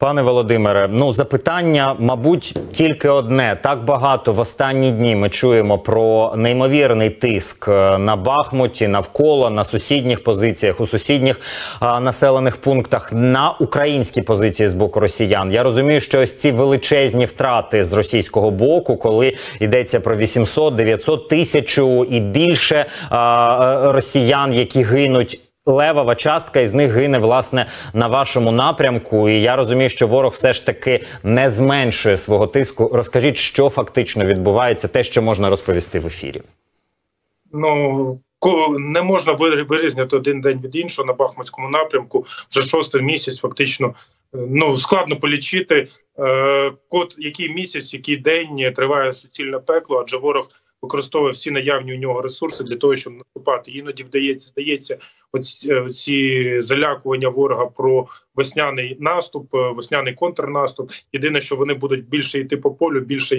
Пане Володимире, запитання, мабуть, тільки одне. Так багато в останні дні ми чуємо про неймовірний тиск на Бахмуті, навколо, на сусідніх позиціях, у сусідніх населених пунктах, на українські позиції з боку росіян. Я розумію, що ось ці величезні втрати з російського боку, коли йдеться про 800, 900, 1000 і більше росіян, які гинуть, левова частка із них гине, власне, на вашому напрямку. І я розумію, що ворог все ж таки не зменшує свого тиску. Розкажіть, що фактично відбувається, те, що можна розповісти в ефірі. Не можна вирізняти один день від іншого на Бахмутському напрямку. Вже 6-й місяць фактично. Складно полічити, який місяць, який день триває суцільне пекло, адже ворог використовує всі наявні у нього ресурси для того, щоб наступати. Іноді здається, ці залякування ворога про весняний наступ, весняний контрнаступ. Єдине, що вони будуть більше йти по полю, більше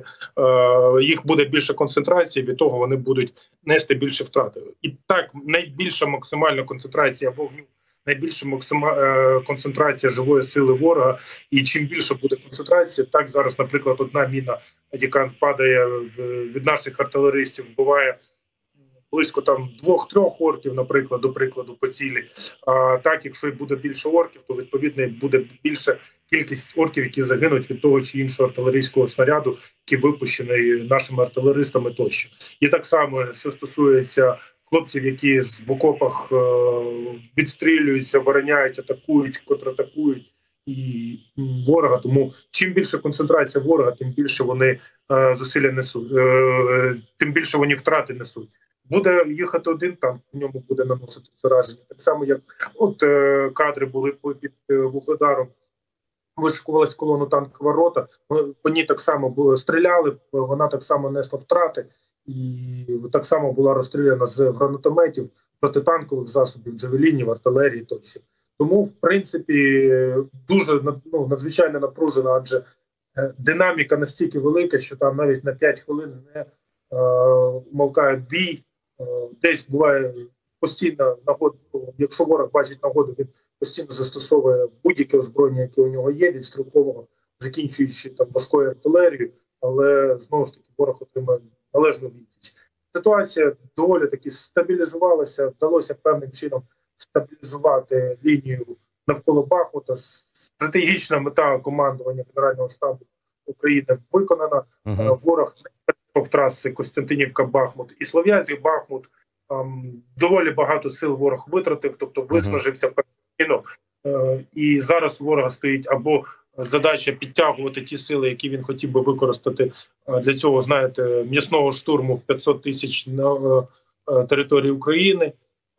їх буде більше концентрації, від того вони будуть нести більше втрати. І так, найбільша максимальна концентрація вогню, найбільша концентрація живої сили ворога, і чим більше буде концентрація, так зараз, наприклад, одна міна, яка падає від наших артилеристів, вбиває близько 2-3 орків, наприклад, до прикладу, по цілі. А так, якщо і буде більше орків, то відповідно буде більша кількість орків, які загинуть від того чи іншого артилерійського снаряду, який випущений нашими артилеристами тощо. І так само, що стосується хлопців, які в окопах відстрілюються, вороняють, атакують, контратакують і ворога. Тому чим більше концентрація ворога, тим більше вони зусилля несуть, тим більше вони втрати несуть. Буде їхати один танк, в ньому буде наносити зараження. Так само, як кадри були під Вугледаром, вишикувалась колона танкова рота, по ній так само стріляли, вона так само несла втрати. І так само була розстріляна з гранатометів, протитанкових засобів, джавелінів, артилерії тощо. Тому, в принципі, дуже надзвичайно напружена, адже динаміка настільки велика, що там навіть на 5 хвилин не умовкає бій. Десь буває постійно нагода, якщо ворог бачить нагоду, він постійно застосовує будь-яке озброєння, яке у нього є, від стрілкового, закінчуючи важкою артилерією, але знову ж таки ворог отримає належну відсіч. Ситуація доволі таки стабілізувалася, вдалося певним чином стабілізувати лінію навколо Бахмута. Стратегічна мета командування Генерального штабу України виконана. Ворог не перейшов траси Костянтинівка-Бахмут і Слов'янськ-Бахмут. Доволі багато сил ворог витратив, тобто виснажився постійно. І зараз у ворога стоїть або задача підтягувати ті сили, які він хотів би використати для цього, знаєте, м'ясного штурму в 500 тисяч на території України,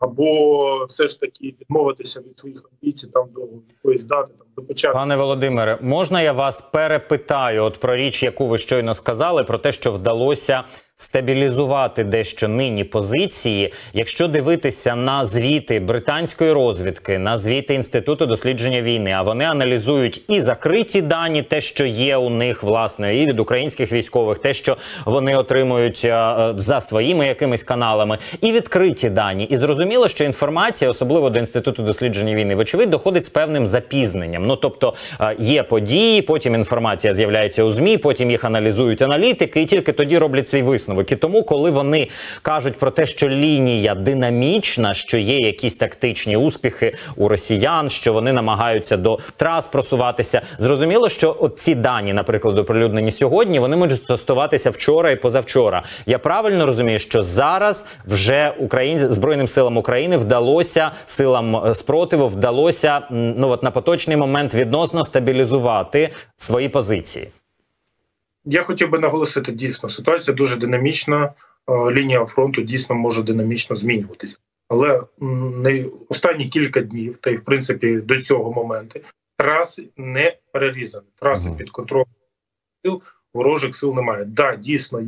або все ж таки відмовитися від своїх амбіцій до якоїсь дати, до початку. Пане Володимире, можна я вас перепитаю про річ, яку ви щойно сказали, про те, що вдалося стабілізувати дещо нині позиції. Якщо дивитися на звіти британської розвідки, на звіти Інституту дослідження війни, а вони аналізують і закриті дані, те, що є у них, власне, і від українських військових, те, що вони отримують за своїми якимись каналами, і відкриті дані. І зрозуміло, що інформація, особливо до Інституту дослідження війни, вочевидь, доходить з певним запізненням. Тобто є події, потім інформація з'являється у ЗМІ, потім їх аналізують аналітики, і тільки тоді роблять свій висновок. І тому, коли вони кажуть про те, що лінія динамічна, що є якісь тактичні успіхи у росіян, що вони намагаються до трас просуватися, зрозуміло, що ці дані, наприклад, оприлюднені сьогодні, вони можуть стосуватися вчора і позавчора. Я правильно розумію, що зараз вже Збройним силам України вдалося, силам спротиву вдалося, на поточний момент відносно стабілізувати свої позиції? Я хотів би наголосити, дійсно, ситуація дуже динамічна, лінія фронту дійсно може динамічно змінюватися. Але останні кілька днів, та й в принципі до цього моменту, траси не перерізані. Траси під контролем сил, ворожих сил немає. Так, дійсно,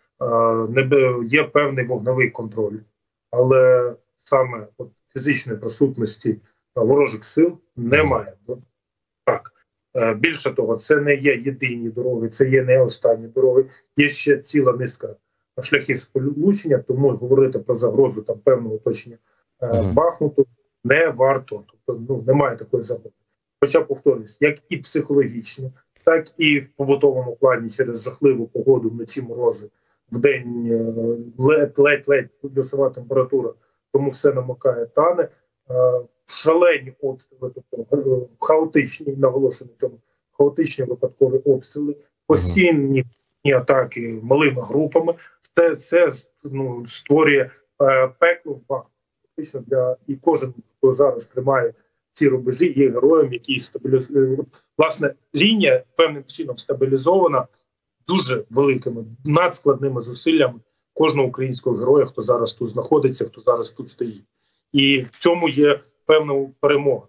є певний вогневий контроль, але саме фізичної присутності ворожих сил немає. Так. Більше того, це не є єдині дороги, це є не останні дороги. Є ще ціла низка шляхів сполучення, тому говорити про загрозу певного оточення Бахмуту не варто. Тобто немає такої загрози. хоча повторюсь, як і психологічно, так і в побутовому плані через жахливу погоду, вночі морози, вдень ледь-ледь плюсова температура, тому все намокає, тане. Шалені обстріли, тобто хаотичні, наголошую на цьому, хаотичні випадкові обстріли, постійні атаки малими групами. Це створює пекло в Бахмуті. Фактично і кожен, хто зараз тримає ці рубежі, є героєм, який стабілізує. Власне, лінія певним чином стабілізована дуже великими, надскладними зусиллями кожного українського героя, хто зараз тут знаходиться, хто зараз тут стоїть. І в цьому є певна перемога.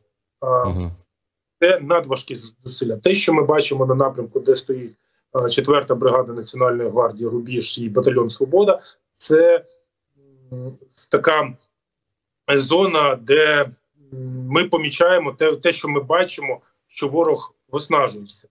Це надважкі зусилля. Те, що ми бачимо на напрямку, де стоїть 4-та бригада Національної гвардії «Рубіж» і батальйон «Свобода», це така зона, де ми помічаємо те, що ми бачимо, що ворог виснажується.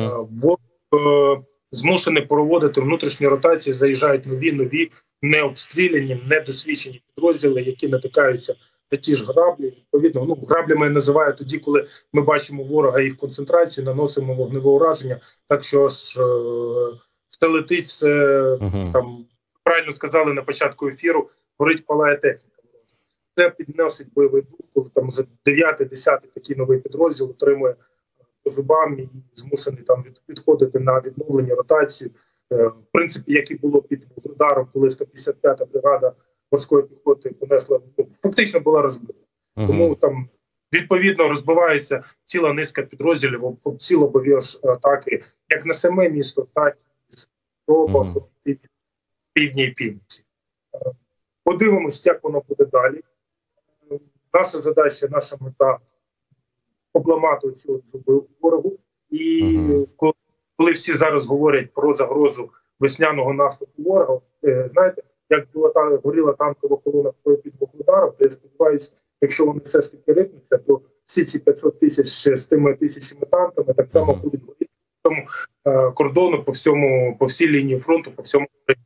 Ворог змушений проводити внутрішні ротації, заїжджають нові, необстріляні, недосвідчені підрозділи, які натикаються на ті ж граблі. Відповідно, граблями я називаю тоді, коли ми бачимо ворога і їх концентрацію, наносимо вогневе ураження, так що ж стелетить все, там, правильно сказали на початку ефіру, горить, палає техніка. Це підносить бойовий дух, коли там вже 9-10 такий новий підрозділ отримує по зубам і змушений там відходити на відновлення, ротацію. В принципі, як і було під Вугледаром, коли 155-та бригада морської піхоти понесла, фактично була розбита. Тому там відповідно розбивається ціла низка підрозділів, обцілобові атаки, як на саме місто, так і з півдня і півночі. Подивимось, як воно буде далі. Наша задача, наша мета – обламати цю зуби ворогу. І коли всі зараз говорять про загрозу весняного наступу ворога, знаєте, як горіла танкова колона під Вугледаром, то я сподіваюся, якщо вони все ж таки рипнуться, то всі ці 500 тисяч з тими тисячами танками так само будуть горіти по цьому кордону, по всій лінії фронту, по всьому.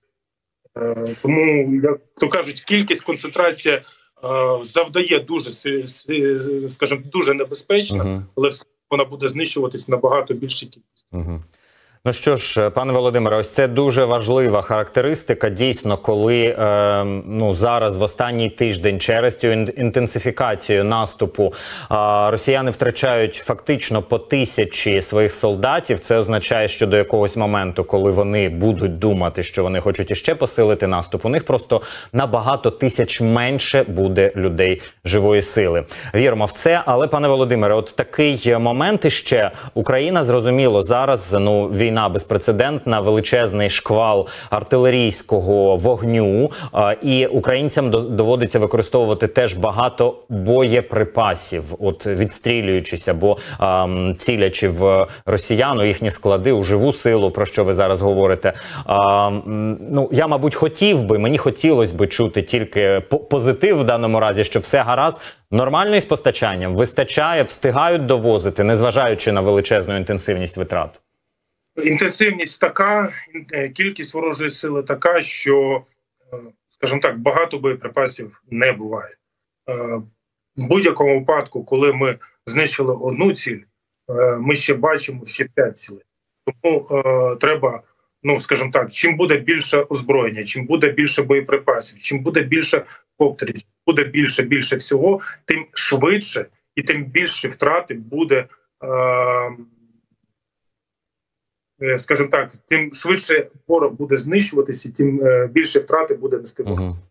Тому, як то кажуть, кількість, концентрація завдає дуже, скажімо, дуже небезпечна, але вона буде знищуватись набагато більшій кількості. Ну що ж, пане Володимире, ось це дуже важлива характеристика. Дійсно, коли зараз в останній тиждень через цю інтенсифікацію наступу росіяни втрачають фактично по 1000 своїх солдатів, це означає, що до якогось моменту, коли вони будуть думати, що вони хочуть іще посилити наступ, у них просто набагато тисяч менше буде людей живої сили. Віримо в це, але, пане Володимире, от такий момент іще. Україна, зрозуміло, зараз, війна безпрецедентна, величезний шквал артилерійського вогню, і українцям доводиться використовувати теж багато боєприпасів, от відстрілюючись або цілячи в росіян, у їхні склади, у живу силу, про що ви зараз говорите. Я, мабуть, мені хотілося б чути тільки позитив в даному разі, що все гаразд. Нормально із постачанням? Вистачає, встигають довозити, незважаючи на величезну інтенсивність витрат? Інтенсивність така, кількість ворожої сили така, що, скажімо так, багато боєприпасів не буває. В будь-якому випадку, коли ми знищили одну ціль, ми ще бачимо ще 5 цілей. Тому треба, скажімо так, чим буде більше озброєння, чим буде більше боєприпасів, чим буде більше коптерів, чим буде більше всього, тим швидше і тим більше втрати буде, скажімо так, тим швидше ворог буде знищуватися, тим більше втрати буде нести ворог.